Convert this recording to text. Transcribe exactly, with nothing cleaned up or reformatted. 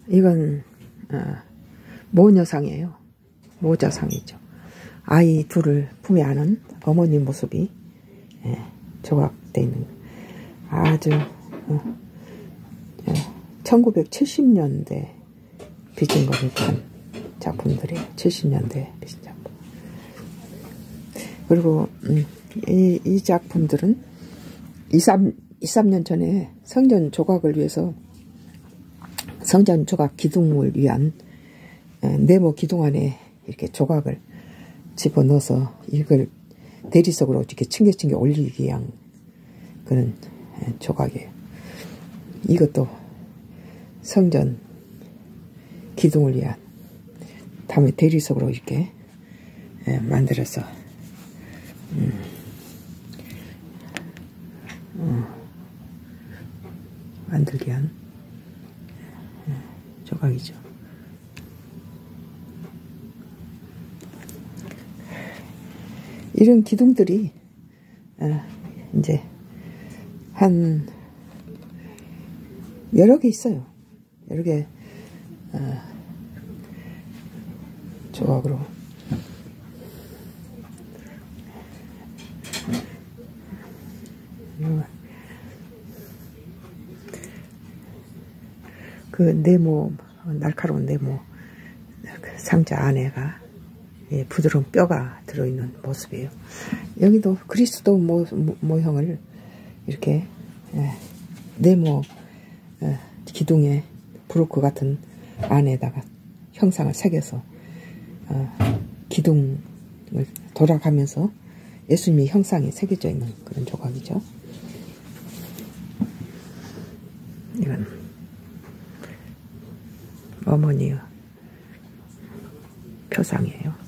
이건 어, 모녀상이에요. 모자상이죠. 아이 둘을 품에 안은 어머니 모습이 예, 조각되어 있는 아주 어, 예, 천구백칠십 년대 빚은 거를 판 작품들이에요. 칠십 년대 빚은 작품. 그리고 음, 이, 이 작품들은 이, 삼, 이, 삼 년 전에 성전 조각을 위해서 성전 조각 기둥을 위한 네모 기둥 안에 이렇게 조각을 집어넣어서 이걸 대리석으로 이렇게 층계층계 올리기 위한 그런 조각이에요. 이것도 성전 기둥을 위한 다음에 대리석으로 이렇게 만들어서 음, 음, 만들기 위한 조각이죠. 이런 기둥들이 어, 이제 한 여러 개 있어요. 여러 개 어, 조각으로 그 네모 날카로운 네모 상자 안에가 예, 부드러운 뼈가 들어있는 모습이에요. 여기도 그리스도 모, 모, 모형을 이렇게 예, 네모 예, 기둥에 브로크 같은 안에다가 형상을 새겨서 어, 기둥을 돌아가면서 예수님의 형상이 새겨져 있는 그런 조각이죠. 이건 어머니의 표상이에요.